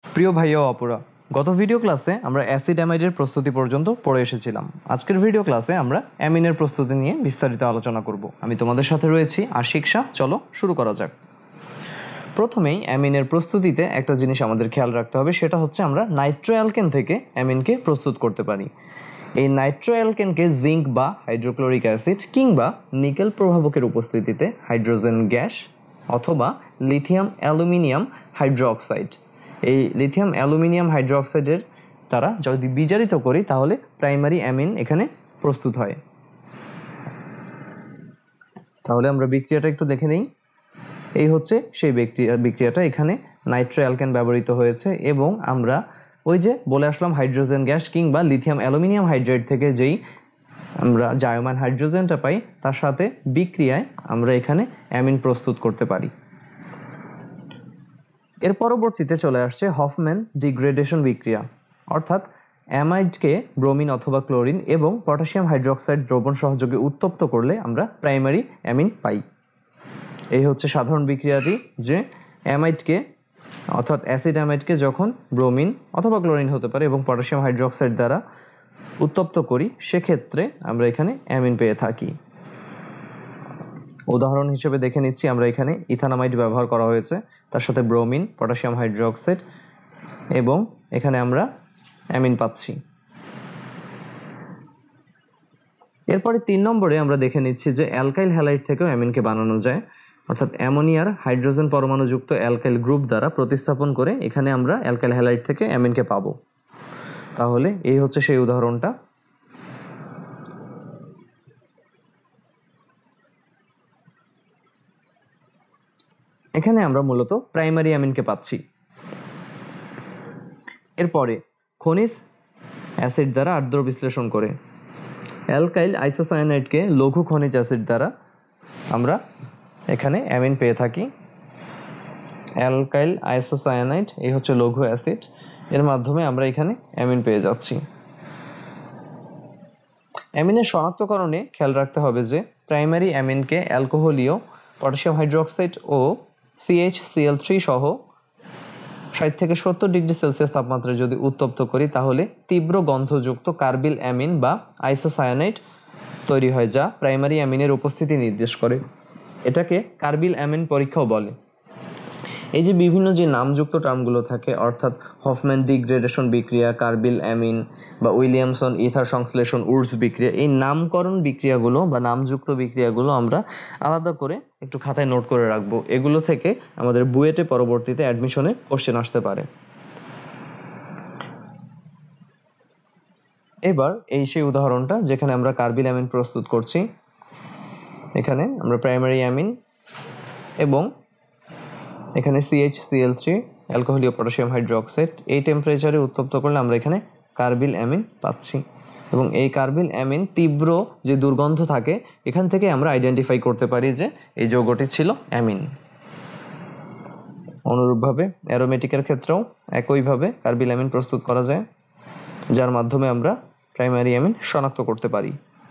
প্রিয় ভাইয়া ও অপুরা, গত ভিডিও ক্লাসে আমরা অ্যাসিড অ্যামাইডের প্রস্তুতি পর্যন্ত পড়ে এসেছিলাম। আজকের ভিডিও ক্লাসে আমরা অ্যামিনের প্রস্তুতি নিয়ে বিস্তারিত আলোচনা করব। আমি তোমাদের সাথে রয়েছি আশিক শাহ। চলো শুরু করা যাক। প্রথমেই অ্যামিনের প্রস্তুতিতে একটা জিনিস আমাদের খেয়াল রাখতে হবে, সেটা হচ্ছে আমরা নাইট্রো অ্যালকেন থেকে অ্যামিনকে প্রস্তুত করতে পারি। এই নাইট্রো অ্যালকেনকে জিঙ্ক বা হাইড্রোক্লোরিক অ্যাসিড কিংবা নিকেল প্রভাবকের উপস্থিতিতে হাইড্রোজেন গ্যাস অথবা লিথিয়াম অ্যালুমিনিয়াম হাইড্রোক্সাইড, এই লিথিয়াম অ্যালুমিনিয়াম হাইড্রোক্সাইডের দ্বারা যদি বিজারিত করি তাহলে প্রাইমারি অ্যামিন এখানে প্রস্তুত হয়। তাহলে আমরা বিক্রিয়াটা একটু দেখে নিই। এই হচ্ছে সেই বিক্রিয়াটা। এখানে নাইট্রো অ্যালকেন ব্যবহৃত হয়েছে এবং আমরা ওই যে বলে আসলাম হাইড্রোজেন গ্যাস কিংবা লিথিয়াম অ্যালুমিনিয়াম হাইড্রাইড থেকে যেই আমরা জায়মান হাইড্রোজেনটা পাই তার সাথে বিক্রিয়ায় আমরা এখানে অ্যামিন প্রস্তুত করতে পারি। এর পরবর্তীতে চলে আসছে হফম্যান ডিগ্রেডেশন বিক্রিয়া, অর্থাৎ অ্যামাইডকে ব্রোমিন অথবা ক্লোরিন এবং পটাশিয়াম হাইড্রোক্সাইড দ্রবণ সহযোগে উত্তপ্ত করলে আমরা প্রাইমারি অ্যামিন পাই। এই হচ্ছে সাধারণ বিক্রিয়াটি, যে অ্যামাইডকে অর্থাৎ অ্যাসিড অ্যামাইডকে যখন ব্রোমিন অথবা ক্লোরিন হতে পারে এবং পটাশিয়াম হাইড্রোক্সাইড দ্বারা উত্তপ্ত করি, সেক্ষেত্রে আমরা এখানে অ্যামিন পেয়ে থাকি। উদাহরণ হিসেবে দেখে নিচ্ছি, আমরা এখানে ইথানামাইড ব্যবহার করা হয়েছে, তার সাথে ব্রোমিন, পটাশিয়াম হাইড্রোক্সাইড এবং এখানে আমরা অ্যামিন পাচ্ছি। এরপরে 3 নম্বরে আমরা দেখে নিচ্ছি যে অ্যালকাইল হ্যালাইড থেকেও অ্যামিনকে বানানো যায়, অর্থাৎ অ্যামোনিয়ার হাইড্রোজেন পরমাণুযুক্ত অ্যালকাইল গ্রুপ দ্বারা প্রতিস্থাপন করে এখানে আমরা অ্যালকাইল হ্যালাইড থেকে অ্যামিনকে পাবো। তাহলে এই হচ্ছে সেই উদাহরণটা। এখানে আমরা মূলত প্রাইমারি অ্যামিনকে পাচ্ছি। এরপরে খনিজ অ্যাসিড দ্বারা আর্দ্র বিশ্লেষণ করে অ্যালকাইল আইসোসায়ানাইডকে লঘু খনিজ অ্যাসিড দ্বারা আমরা এখানে অ্যামিন পেয়ে থাকি। অ্যালকাইল আইসোসায়ানাইড এই হচ্ছে লঘু অ্যাসিড, এর মাধ্যমে আমরা এখানে অ্যামিন পেয়ে যাচ্ছি। অ্যামিনের শনাক্তকরণে খেয়াল রাখতে হবে যে প্রাইমারি অ্যামিনকে অ্যালকোহলীয় পটাশিয়াম হাইড্রোক্সাইড ও CH-Cl3 সহ 60 থেকে 70 ডিগ্রি সেলসিয়াস তাপমাত্রায় যদি উত্তপ্ত করি তাহলে তীব্র গন্ধযুক্ত কার্বিল অ্যামিন বা আইসোসায়ানাইড তৈরি হয়, যা প্রাইমারি অ্যামিনের উপস্থিতি নির্দেশ করে। এটাকে কার্বিল অ্যামিন পরীক্ষাও বলে। এই যে বিভিন্ন যে নামযুক্ত টার্মগুলো থাকে, অর্থাৎ হফম্যান ডিগ্রেডেশন বিক্রিয়া, কার্বিল অ্যামিন বা উইলিয়ামসন ইথার সংশ্লেষণ, উডস বিক্রিয়া, এই নামকরণ বিক্রিয়াগুলো বা নামযুক্ত বিক্রিয়াগুলো আমরা আলাদা করে একটু খাতায় নোট করে রাখবো। এগুলো থেকে আমাদের বুয়েটে পরবর্তীতে অ্যাডমিশনে কোশ্চেন আসতে পারে। এবার এই সেই উদাহরণটা যেখানে আমরা কার্বিল অ্যামিন প্রস্তুত করছি। এখানে আমরা প্রাইমারি অ্যামিন এবং এখানে CH-Cl3 অ্যালকোহলীয় পটাশিয়াম হাইড্রোক্সাইড এই টেম্পারেচারে উত্তপ্ত করলে আমরা এখানে কার্বিল অ্যামিন পাচ্ছি এবং এই কার্বিল অ্যামিন তীব্র যে দুর্গন্ধ থাকে এখান থেকে আমরা আইডেন্টিফাই করতে পারি যে এই যৌগটি ছিল অ্যামিন। অনুরূপভাবে অ্যারোমেটিকের ক্ষেত্রেও একইভাবে কার্বিল অ্যামিন প্রস্তুত করা যায়, যার মাধ্যমে আমরা প্রাইমারি অ্যামিন শনাক্ত করতে পারি।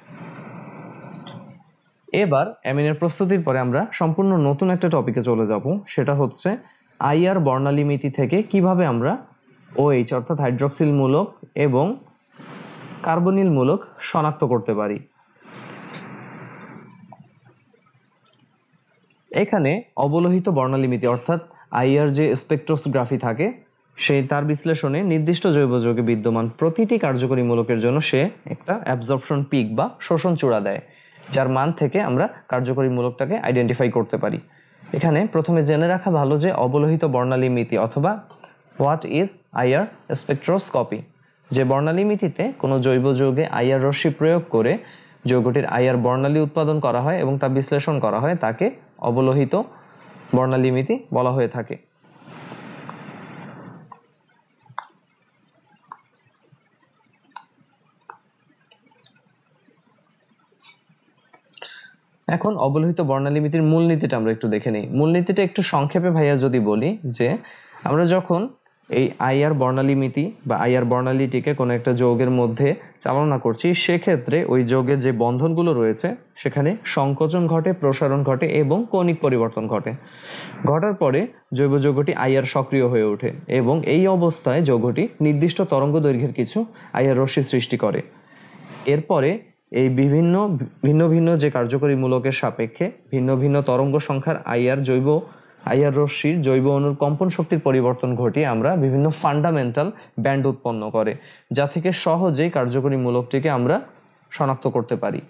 এবার অ্যামিনের প্রস্তুতির পরে আমরা সম্পূর্ণ নতুন একটা টপিকে চলে যাব, সেটা হচ্ছে আইআর বর্ণালীমিতি থেকে কিভাবে আমরা OH অর্থাৎ হাইড্রক্সিল মূলক এবং কার্বনিল মূলক শনাক্ত করতে পারি। এখানে অবলোহিত বর্ণালীমিতি অর্থাৎ আইআর যে স্পেকট্রোগ্রাফি থাকে সেই তার বিশ্লেষণে নির্দিষ্ট জৈব যৌগে বিদ্যমান প্রতিটি কার্যকরী মূলকের জন্য সে একটা অ্যাবজর্পশন পিক বা শোষণ চূড়া দেয়, যার মান থেকে আমরা কার্যকরী মূলকটাকে আইডেন্টিফাই করতে পারি। এখানে প্রথমে জেনে রাখা ভালো যে অবলোহিত বর্ণালীমিতি অথবা হোয়াট ইজ আইআর স্পেকট্রোস্কপি, যে বর্ণালীমিতিতে কোনো জৈব যৌগে আইআর রশ্মি প্রয়োগ করে যৌগটির আইআর বর্ণালী উৎপাদন করা হয় এবং তা বিশ্লেষণ করা হয়, তাকে অবলোহিত বর্ণালীমিতি বলা হয়ে থাকে। এখন অবলোহিত বর্ণালীমিতির মূলনীতিটা আমরা একটু দেখে নিই। মূলনীতিটা একটু সংক্ষেপে ভাইয়া যদি বলি, যে আমরা যখন এই আইআর বর্ণালীমিতি বা আইআর বর্ণালীটিকে কোনো একটা যৌগের মধ্যে চালনা করছি, সেক্ষেত্রে ওই যৌগের যে বন্ধনগুলো রয়েছে সেখানে সংকোচন ঘটে, প্রসারণ ঘটে এবং কৌণিক পরিবর্তন ঘটে। ঘটার পরে জৈব যৌগটি আইআর সক্রিয় হয়ে ওঠে এবং এই অবস্থায় যৌগটি নির্দিষ্ট তরঙ্গ দৈর্ঘ্যের কিছু আইআর রশ্মি সৃষ্টি করে। এরপরে এই ভিন্ন ভিন্ন যে কার্যকরী মূলকের সাপেক্ষে ভিন্ন ভিন্ন তরঙ্গ সংখ্যার আইআর রশ্মির জৈব অণুর কম্পন শক্তির পরিবর্তন ঘটিয়ে আমরা বিভিন্ন ফান্ডামেন্টাল ব্যান্ড উৎপন্ন করে, যা থেকে সহজেই কার্যকরী মূলকটিকে আমরা শনাক্ত করতে পারি।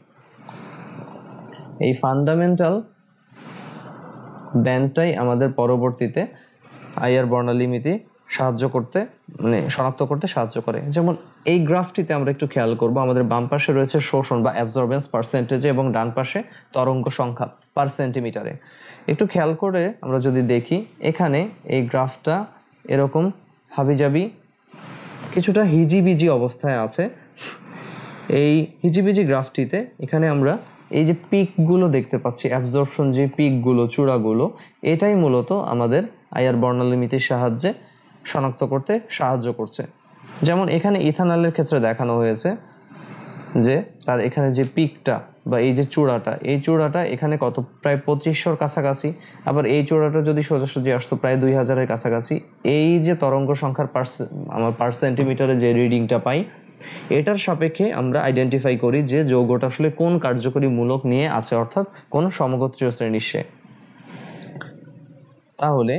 এই ফান্ডামেন্টাল ব্যান্ডটাই আমাদের পরবর্তীতে আইআর বর্ণালীমিতি শনাক্ত করতে সাহায্য করে। যেমন এই গ্রাফটিতে আমরা একটু খেয়াল করব, আমাদের বাম পাশে রয়েছে শোষণ বা অ্যাবজর্বেন্স পার্সেন্টেজে এবং ডান পাশে তরঙ্গ সংখ্যা পার সেন্টিমিটারে। একটু খেয়াল করে আমরা যদি দেখি, এখানে এই গ্রাফটা এরকম হাবিজাবি কিছুটা হিজিবিজি অবস্থায় আছে। এই হিজিবিজি গ্রাফটিতে এখানে আমরা এই যে পিকগুলো দেখতে পাচ্ছি, অ্যাবজর্পশন যে পিকগুলো, চূড়াগুলো, এটাই মূলত আমাদের আইআর বর্ণালীমিতির সাহায্যে শনাক্ত করতে সাহায্য করছে। যেমন এখানে ইথানলের ক্ষেত্রে দেখানো হয়েছে যে তার এখানে যে পিকটা বা এই যে চূড়াটা, এই চূড়াটা এখানে কত, প্রায় 2500-র কাছাকাছি। আবার এই চূড়াটা যদি সোজাসুজি আসতো প্রায় 2000-এর কাছাকাছি। এই যে তরঙ্গ সংখ্যার আমার পার সেন্টিমিটারে যে রিডিংটা পাই, এটার সাপেক্ষে আমরা আইডেন্টিফাই করি যে যৌগটা আসলে কোন কার্যকরী মূলক নিয়ে আছে, অর্থাৎ কোন সমগোত্রীয় শ্রেণীর সে। তাহলে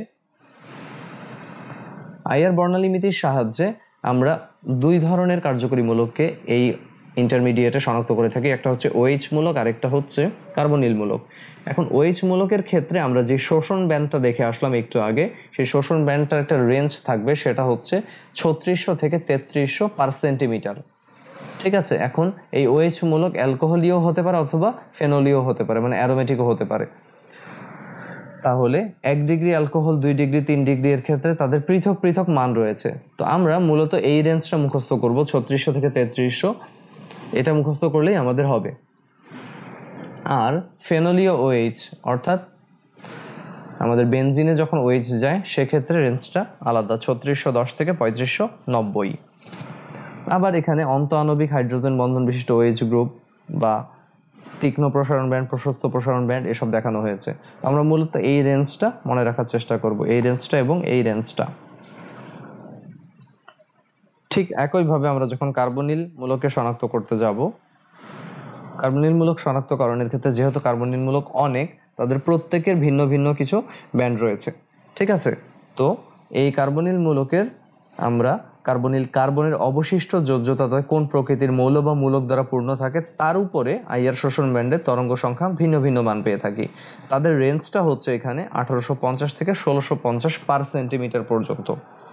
আইআর বর্ণালীমিতির সাহায্যে আমরা দুই ধরনের কার্যকরী মূলককে এই ইন্টারমিডিয়েটে শনাক্ত করে থাকি, একটা হচ্ছে OH মূলক আর একটা হচ্ছে কার্বনিল মূলক। এখন OH মূলকের ক্ষেত্রে আমরা যে শোষণ ব্যান্ডটা দেখে আসলাম একটু আগে, সেই শোষণ ব্যান্ডটার একটা রেঞ্জ থাকবে, সেটা হচ্ছে 3600 থেকে 3300 পার সেন্টিমিটার। ঠিক আছে, এখন এই OH মূলক অ্যালকোহলীয় হতে পারে অথবা ফেনলীয় হতে পারে, মানে অ্যারোমেটিকও হতে পারে। তাহলে 1 ডিগ্রি অ্যালকোহল, 2 ডিগ্রি, 3 ডিগ্রি এর ক্ষেত্রে তাদের পৃথক পৃথক মান রয়েছে। তো আমরা মূলত এই রেঞ্জটা মুখস্থ করব, 3600 থেকে 3300, এটা মুখস্থ করলেই আমাদের হবে। আর ফেনলীয় OH অর্থাৎ আমাদের বেনজিনে যখন OH যায় সেক্ষেত্রে রেঞ্জটা আলাদা, 3610 থেকে 3590। আবার এখানে অন্তঃআণবিক হাইড্রোজেন বন্ধন বিশিষ্ট OH গ্রুপ বা তীক্ষ্ণ প্রসারণ ব্যান্ড, প্রশস্ত প্রসারণ ব্যান্ড এসব দেখানো হয়েছে। আমরা মূলত এই রেঞ্জটা মনে রাখার চেষ্টা করব, এই রেঞ্জটা এবং এই রেঞ্জটা। ঠিক একইভাবে আমরা যখন কার্বনিল মূলকে শনাক্ত করতে যাব, কার্বনিল মূলক শনাক্তকরণের ক্ষেত্রে যেহেতু কার্বনিল মূলক অনেক, তাদের প্রত্যেকের ভিন্ন ভিন্ন কিছু ব্যান্ড রয়েছে। ঠিক আছে, তো এই কার্বনিল মূলকের আমরা কার্বনের অবশিষ্ট যোজ্যতা কোন প্রকৃতির মৌল বা মূলক দ্বারা পূর্ণ থাকে তার উপরে আইআর শোষণ ব্যান্ডের তরঙ্গ সংখ্যা ভিন্ন ভিন্ন মান পেয়ে থাকি। তাদের রেঞ্জটা হচ্ছে এখানে 1850 থেকে 1650 পার সেন্টিমিটার পর্যন্ত।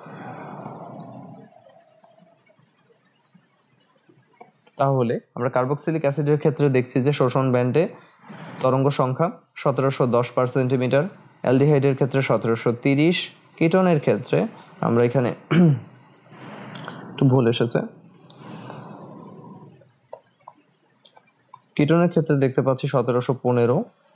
তাহলে আমরা কার্বক্সিলিক অ্যাসিডের ক্ষেত্রে দেখছি যে শোষণ ব্যান্ডে তরঙ্গ সংখ্যা 1710 পার সেন্টিমিটার, অ্যালডিহাইডের ক্ষেত্রে 1730, কিটোনের ক্ষেত্রে আমরা এখানে একটু ভুল এসেছে, কিটোনের ক্ষেত্রে দেখতে পাচ্ছি 1715,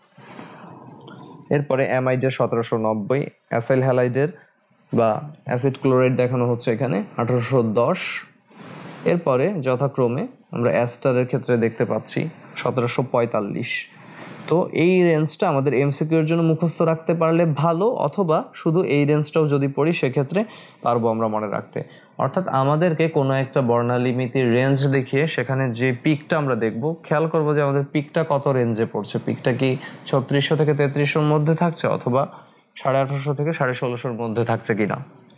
এরপরে অ্যামাইডের 1790, অ্যাসাইল হ্যালাইডের বা অ্যাসিড ক্লোরাইড দেখানো হচ্ছে এখানে 1810। এরপরে যথাক্রমে আমরা অ্যাস্টারের ক্ষেত্রে দেখতে পাচ্ছি 1745। তো এই রেঞ্জটা আমাদের এমসিকিউ এর জন্য মুখস্থ রাখতে পারলে ভালো, অথবা শুধু এই রেঞ্জটাও যদি পড়ি সেক্ষেত্রে পারবো আমরা মনে রাখতে। অর্থাৎ আমাদেরকে কোনো একটা বর্ণালীমিতির রেঞ্জ দেখিয়ে সেখানে যে পিকটা আমরা দেখব, খেয়াল করবো যে আমাদের পিকটা কত রেঞ্জে পড়ছে, পিকটা কি 3600 থেকে 3300-র মধ্যে থাকছে অথবা 1850 থেকে 1650-র মধ্যে থাকছে কিনা।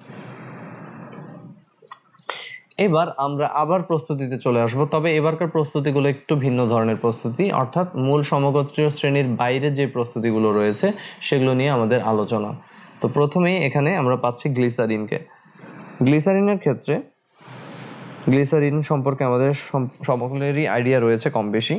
এবার আমরা আবার প্রস্তুতিতে চলে আসব, তবে এবারকার প্রস্তুতিগুলো একটু ভিন্ন ধরনের প্রস্তুতি, অর্থাৎ মূল সমগোত্রীয় শ্রেণীর বাইরে যে প্রস্তুতিগুলো রয়েছে সেগুলো নিয়ে আমাদের আলোচনা। তো প্রথমেই এখানে আমরা পাচ্ছি গ্লিসারিনকে। গ্লিসারিনের ক্ষেত্রে গ্লিসারিন সম্পর্কে আমাদের সকলেরই আইডিয়া রয়েছে কম বেশি।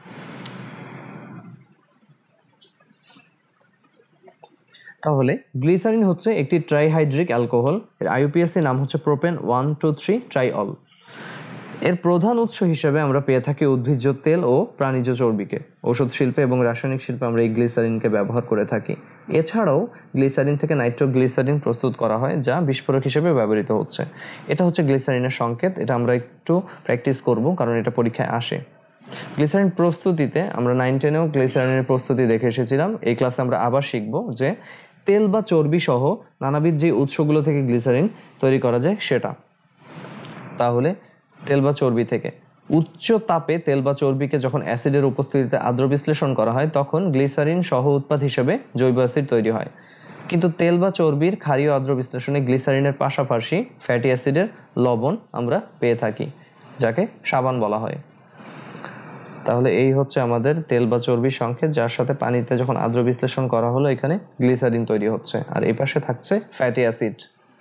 তাহলে গ্লিসারিন হচ্ছে একটি ট্রাইহাইড্রিক অ্যালকোহল, এর আইইউপিএসি নাম হচ্ছে প্রোপেন 1,2,3 ট্রাইঅল। এর প্রধান উৎস হিসেবে আমরা পেয়ে থাকি উদ্ভিজ্জ তেল ও প্রাণীজ চর্বিকে। ঔষধ শিল্পে এবং রাসায়নিক শিল্পে আমরা এই গ্লিসারিনকে ব্যবহার করে থাকি। এছাড়াও গ্লিসারিন থেকে নাইট্রোগ্লিসারিন প্রস্তুত করা হয়, যা বিস্ফোরক হিসেবে ব্যবহৃত হচ্ছে। এটা হচ্ছে গ্লিসারিনের সংকেত। এটা আমরা একটু প্র্যাকটিস করব, কারণ এটা পরীক্ষায় আসে। গ্লিসারিন প্রস্তুতিতে আমরা 9-10-এও গ্লিসারিনের প্রস্তুতি দেখে এসেছিলাম। এই ক্লাসে আমরা আবার শিখব যে তেল বা চর্বি সহ নানাবিধ যে উৎসগুলো থেকে গ্লিসারিন তৈরি করা যায় সেটা। তাহলে তেল বা চর্বি থেকে উচ্চ তাপে তেল বা চর্বিকে যখন অ্যাসিডের উপস্থিতিতে আর্দ্র বিশ্লেষণ করা হয়, তখন গ্লিসারিন সহ উৎপাদ হিসেবে জৈব অ্যাসিড তৈরি হয়। কিন্তু তেল বা চর্বির ক্ষারীয় আর্দ্র বিশ্লেষণে গ্লিসারিনের পাশাপাশি ফ্যাটি অ্যাসিডের লবণ আমরা পেয়ে থাকি, যাকে সাবান বলা হয়। তাহলে এই হচ্ছে আমাদের তেল বা চর্বির সংকেত, যার সাথে পানিতে যখন আর্দ্র বিশ্লেষণ করা হলো এখানে গ্লিসারিন তৈরি হচ্ছে, আর এই পাশে থাকছে ফ্যাটি অ্যাসিড।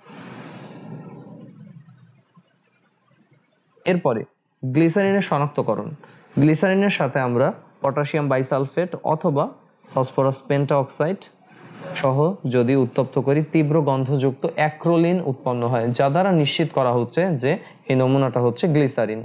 এরপরে গ্লিসারিনের শনাক্তকরণ। গ্লিসারিনের সাথে আমরা পটাশিয়াম বাইসালফেট অথবা ফসফরাস পেন্টাঅক্সাইড সহ যদি উত্তপ্ত করি, তীব্র গন্ধযুক্ত অ্যাক্রোলিন উৎপন্ন হয়, যা দ্বারা নিশ্চিত করা হচ্ছে যে এই নমুনাটা হচ্ছে গ্লিসারিন।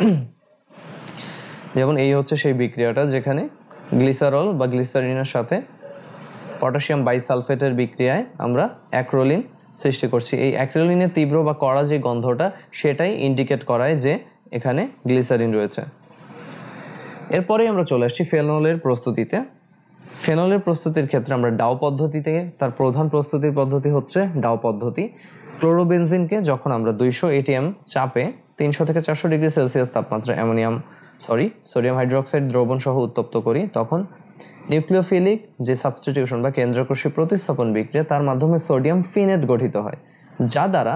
যেমন এই হচ্ছে সেই বিক্রিয়াটা যেখানে গ্লিসারল বা গ্লিসারিনের সাথে পটাশিয়াম বাইসালফেটের বিক্রিয়ায় আমরা অ্যাক্রোলিন সৃষ্টি করছি। এই অ্যাক্রোলিনের তীব্র বা কড়া যে গন্ধটা, সেটাই ইন্ডিকেট করায় যে এখানে গ্লিসারিন রয়েছে। এরপরে আমরা চলে আসছি ফেনলের প্রস্তুতিতে। ফেনলের প্রস্তুতির ক্ষেত্রে আমরা ডাও পদ্ধতিতে, তার প্রধান প্রস্তুতির পদ্ধতি হচ্ছে ডাও পদ্ধতি। ক্লোরোবেনজিনকে যখন আমরা 200 ATM চাপে 300 থেকে 400 ডিগ্রি সেলসিয়াস তাপমাত্রা সোডিয়াম হাইড্রোক্সাইড দ্রবণ সহ উত্তপ্ত করি, তখন নিউক্লিওফিলিক যে সাবস্টিটিউশন বা কেন্দ্রকোষী প্রতিস্থাপন বিক্রিয়া, তার মাধ্যমে সোডিয়াম ফিনেট গঠিত হয়, যা দ্বারা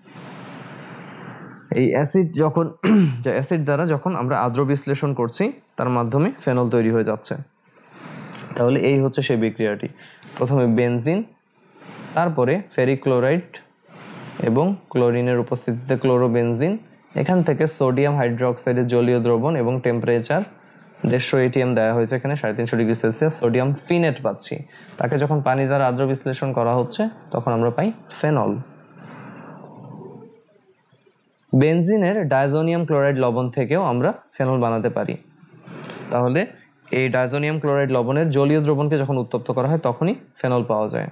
এই অ্যাসিড দ্বারা যখন আমরা আর্দ্র বিশ্লেষণ করছি, তার মাধ্যমে ফেনল তৈরি হয়ে যাচ্ছে। তাহলে এই হচ্ছে সেই বিক্রিয়াটি। প্রথমে বেনজিন, তারপরে ফেরিক ক্লোরাইড এবং ক্লোরিনের উপস্থিতিতে ক্লোরোবেনজিন, এখান থেকে সোডিয়াম হাইড্রোক্সাইডের জলীয় দ্রবণ এবং টেম্পারেচার 150 ATM দেওয়া হয়েছে, এখানে 350 ডিগ্রি সেলসিয়াস সোডিয়াম ফিনেট পাচ্ছি। তাকে যখন পানি দ্বারা আর্দ্র বিশ্লেষণ করা হচ্ছে, তখন আমরা পাই ফেনল। বেনজিনের ডায়জোনিয়াম ক্লোরাইড লবণ থেকেও আমরা ফেনল বানাতে পারি। তাহলে এই ডায়জোনিয়াম ক্লোরাইড লবণের জলীয় দ্রবণকে যখন উত্তপ্ত করা হয়, তখনই ফেনল পাওয়া যায়।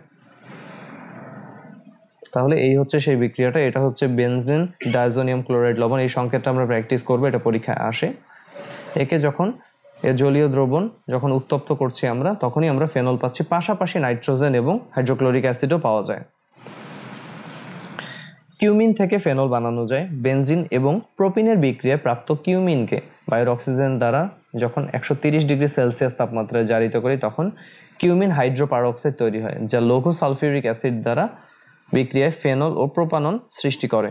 তাহলে এই হচ্ছে সেই বিক্রিয়াটা। এটা হচ্ছে বেনজিন ডায়জোনিয়াম ক্লোরাইড লবণ। এই সংকেতটা আমরা প্র্যাকটিস করবো, এটা পরীক্ষায় আসে। একে যখন এর জলীয় দ্রবণ যখন উত্তপ্ত করছি আমরা, তখনই আমরা ফেনল পাচ্ছি, পাশাপাশি নাইট্রোজেন এবং হাইড্রোক্লোরিক অ্যাসিডও পাওয়া যায়। কিউমিন থেকে ফেনল বানানো যায়। বেনজিন এবং প্রোপিনের বিক্রিয়ায় প্রাপ্ত কিউমিনকে বায়ুর অক্সিজেন দ্বারা যখন 130 ডিগ্রি সেলসিয়াস তাপমাত্রায় জারিত করি, তখন কিউমিন হাইড্রোপারঅক্সাইড তৈরি হয়, যা লৌহ সালফিউরিক অ্যাসিড দ্বারা বিক্রিয়ায় ফেনল ও প্রোপানন সৃষ্টি করে।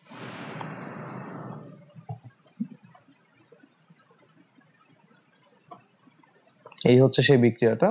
এই হচ্ছে সেই বিক্রিয়াটা।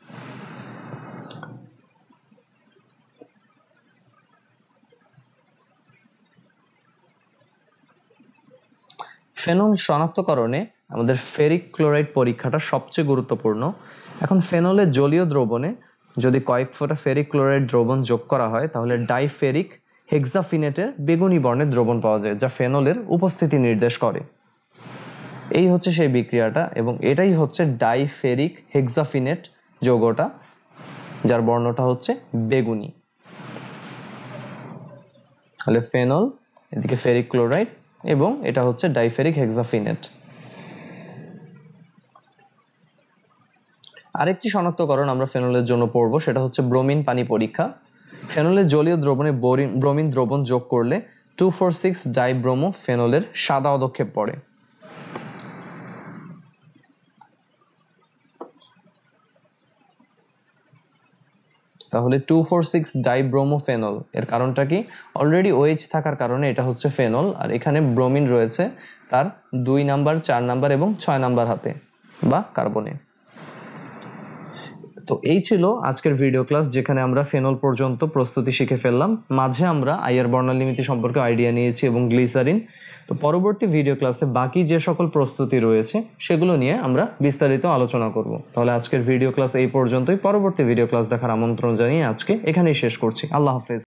ফেনল শনাক্তকরণে আমাদের ফেরিক ক্লোরাইড পরীক্ষাটা সবচেয়ে গুরুত্বপূর্ণ। এখন ফেনলের জলীয় দ্রবণে যদি কয়েক ফোঁটা ফেরিক ক্লোরাইড দ্রবণ যোগ করা হয়, তাহলে ডাইফেরিক হেক্সাফিনেটের বেগুনি বর্ণের দ্রবণ পাওয়া যায়, যা ফেনলের উপস্থিতি নির্দেশ করে। এই হচ্ছে সেই বিক্রিয়াটা, এবং এটাই হচ্ছে ডাইফেরিক হেক্সাফিনেট যৌগটা, যার বর্ণটা হচ্ছে বেগুনি। তাহলে ফেনল, এদিকে ফেরিক ক্লোরাইড, এবং এটা হচ্ছে ডাইফেরিক হেক্সাফিনেট। আরেকটি শনাক্তকরণ আমরা ফেনলের জন্য পড়ব, সেটা হচ্ছে ব্রোমিন পানি পরীক্ষা। ফেনলের জলীয় দ্রবণে ব্রোমিন দ্রবণ যোগ করলে 2,4,6 ডাইব্রোমো ফেনলের সাদা অধক্ষেপ পড়ে। তাহলে 2,4,6 ডাইব্রোমোফেনল এর কারণটা কি? অলরেডি OH থাকার কারণে এটা হচ্ছে ফেনল, আর এখানে ব্রোমিন রয়েছে তার 2 নাম্বার, 4 নাম্বার এবং 6 নাম্বার হাতে বা কার্বনে। তো এই ছিল আজকের ভিডিও ক্লাস, যেখানে আমরা ফেনল পর্যন্ত প্রস্তুতি শিখে ফেললাম। মাঝে আমরা আইআর বর্ণালিমিতি সম্পর্কে আইডিয়া নিয়েছি এবং গ্লিসারিন। তো পরবর্তী ভিডিও ক্লাসে বাকি যে সকল প্রস্তুতি রয়েছে সেগুলো নিয়ে আমরা বিস্তারিত আলোচনা করব। তাহলে আজকের ভিডিও ক্লাস এই পর্যন্তই। পরবর্তী ভিডিও ক্লাস দেখার আমন্ত্রণ জানিয়ে আজকে এখানেই শেষ করছি। আল্লাহ হাফেজ।